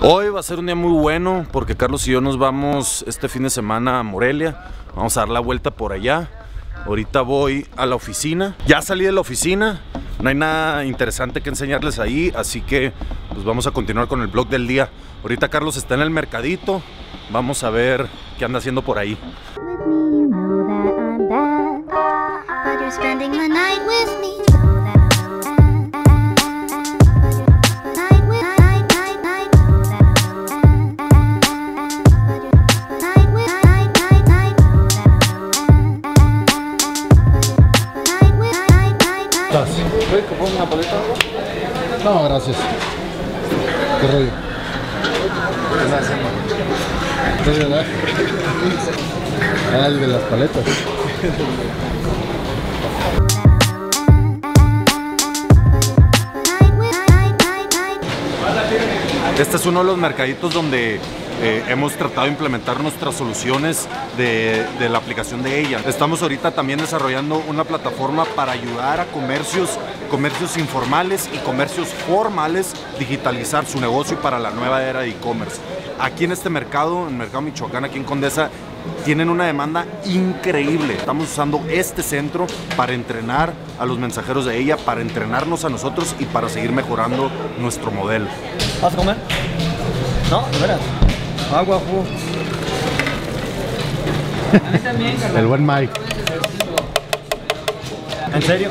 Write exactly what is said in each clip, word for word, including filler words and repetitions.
Hoy va a ser un día muy bueno porque Carlos y yo nos vamos este fin de semana a Morelia. Vamos a dar la vuelta por allá. Ahorita voy a la oficina. Ya salí de la oficina. No hay nada interesante que enseñarles ahí, así que pues vamos a continuar con el vlog del día. Ahorita Carlos está en el mercadito. Vamos a ver qué anda haciendo por ahí. ¿Puedes que ponga una paleta? No, gracias. ¿Qué rollo? ¿Qué estás haciendo? ¿Qué verdad? Ah, el de las paletas. Este es uno de los mercaditos donde eh, hemos tratado de implementar nuestras soluciones de, de la aplicación de ella. Estamos ahorita también desarrollando una plataforma para ayudar a comercios, comercios informales y comercios formales digitalizar su negocio para la nueva era de e-commerce. Aquí en este mercado, en el mercado Michoacán, aquí en Condesa, tienen una demanda increíble. Estamos usando este centro para entrenar a los mensajeros de ella, para entrenarnos a nosotros y para seguir mejorando nuestro modelo. ¿Vas a comer? No, de veras. Agua, jugo. A mí también, Carlos. El buen Mike. ¿En serio?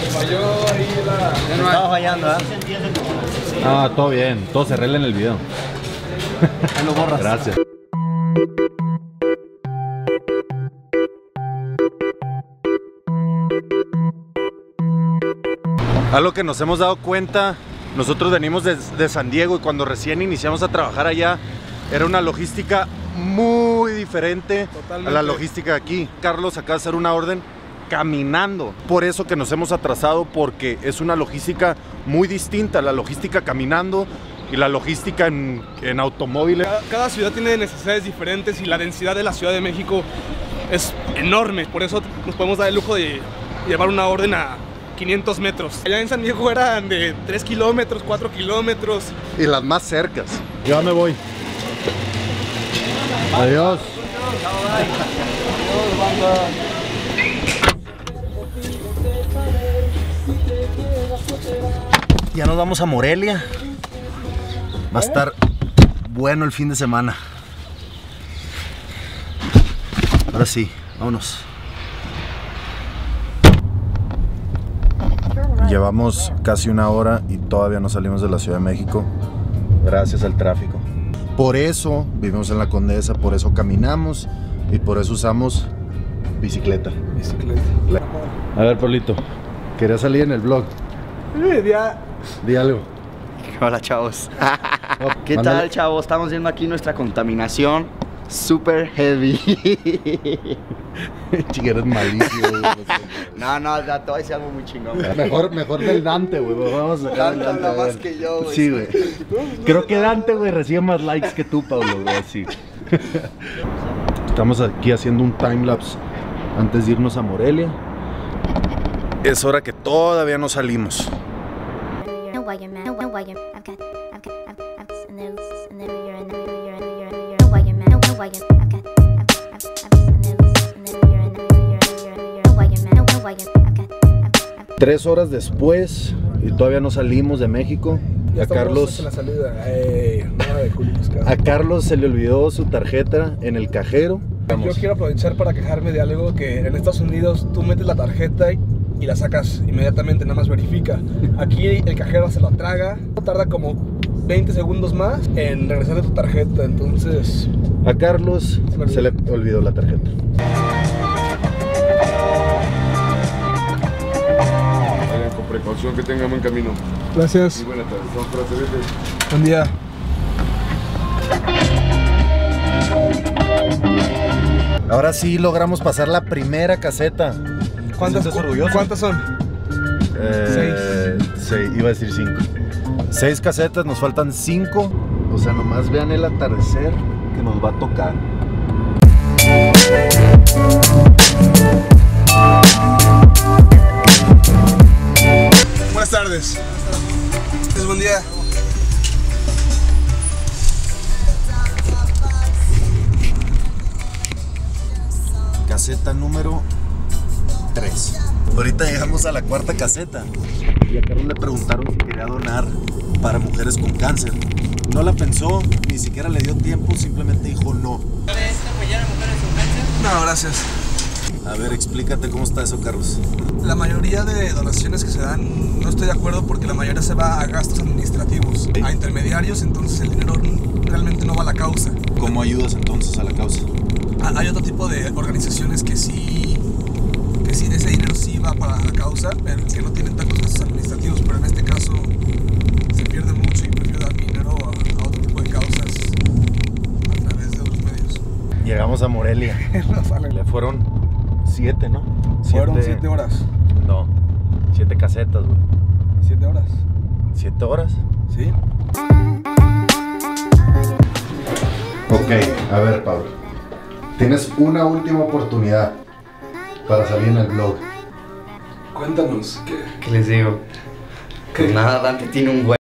Me estaba fallando, ¿eh? Ah, todo bien. Todo se arregla en el video. Ahí lo borras. Gracias. Algo que nos hemos dado cuenta, nosotros venimos de, de San Diego y cuando recién iniciamos a trabajar allá era una logística muy diferente Totalmente. a la logística de aquí. Carlos acaba de hacer una orden caminando, por eso que nos hemos atrasado, porque es una logística muy distinta, la logística caminando y la logística en, en automóviles. Cada, cada ciudad tiene necesidades diferentes y la densidad de la Ciudad de México es enorme, por eso nos podemos dar el lujo de llevar una orden a quinientos metros. Allá en San Diego eran de tres kilómetros, cuatro kilómetros. Y las más cercas. Ya me voy. Adiós. Ya nos vamos a Morelia. Va a estar bueno el fin de semana. Ahora sí, vámonos. Llevamos casi una hora y todavía no salimos de la Ciudad de México gracias al tráfico. Por eso vivimos en la Condesa, por eso caminamos y por eso usamos bicicleta. Bicicleta. A ver, Pablito, quería salir en el vlog. Sí, ya. Di algo. Hola, chavos. Oh, ¿Qué mándale. tal, chavos? Estamos viendo aquí nuestra contaminación super heavy. Chica, eres malísimo, güey. No, no, ya te voy a decir algo muy chingón. Mejor, mejor del Dante, güey. Vamos a sacar Dante el habla a ver. más que yo, güey. Sí, güey. Creo que Dante, güey, recibe más likes que tú, Pablo, güey, sí. Estamos aquí haciendo un timelapse antes de irnos a Morelia. Es hora que todavía no salimos. Tres horas después y todavía no salimos de México. Ya A Carlos, en la salida. Ey, nada de culitos, a Carlos se le olvidó su tarjeta en el cajero. Yo quiero aprovechar para quejarme de algo que en Estados Unidos tú metes la tarjeta y, y la sacas inmediatamente, nada más verifica. Aquí el cajero se la traga, tarda como veinte segundos más en regresar de tu tarjeta, entonces... A Carlos Se se le olvidó la tarjeta. Vayan con precaución, que tengan buen camino. Gracias. Y buenas tardes. Vamos para servirles. Buen día. Ahora sí logramos pasar la primera caseta. ¿Cuántas, ¿Te sientes orgulloso? ¿Cuántas son? Eh, seis. Iba a decir cinco. Seis casetas, nos faltan cinco. O sea, nomás vean el atardecer que nos va a tocar. Buenas tardes. Buen día. caseta número tres. Ahorita llegamos a la cuarta caseta y a Carlos le preguntaron si quería donar para mujeres con cáncer. No la pensó, ni siquiera le dio tiempo, simplemente dijo no. ¿Puedes apoyar a mujeres con cáncer? No, gracias. A ver, explícate cómo está eso, Carlos. La mayoría de donaciones que se dan, no estoy de acuerdo porque la mayoría se va a gastos administrativos, a intermediarios, entonces el dinero realmente no va a la causa. ¿Cómo ayudas entonces a la causa? Hay otro tipo de organizaciones que sí, que sí, ese dinero sí va para la causa, pero que no tienen tantos gastos administrativos, pero en este caso se pierde mucho y prefiero dar mi dinero a, a otro tipo de causas a través de otros medios. Llegamos a Morelia. No sale. Le fueron siete, ¿no? Fueron Siete- siete horas. No, siete casetas, güey. Siete horas. ¿Siete horas? ¿Sí? Ok, a ver, Pablo. Tienes una última oportunidad para salir en el blog. Cuéntanos, ¿qué? ¿Qué les digo? Pues nada, Dante tiene un güey.